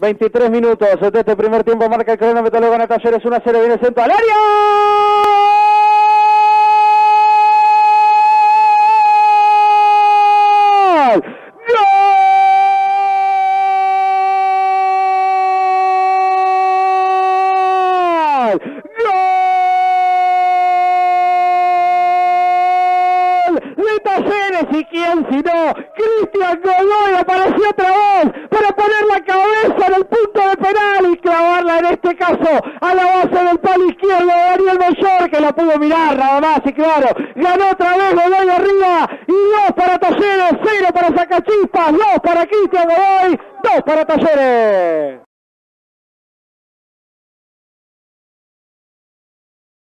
23 minutos de este primer tiempo, marca el cronómetro, luego gana Talleres 1-0, viene el centro al área. Talleres, y quién si no, Cristian Godoy apareció otra vez para poner la cabeza en el punto de penal y clavarla, en este caso a la base del palo izquierdo de Daniel Mayor, que la pudo mirar nada más, y claro, ganó otra vez Godoy arriba, y 2 para Talleres, 0 para Sacachispas, 2 para Cristian Godoy, 2 para Talleres.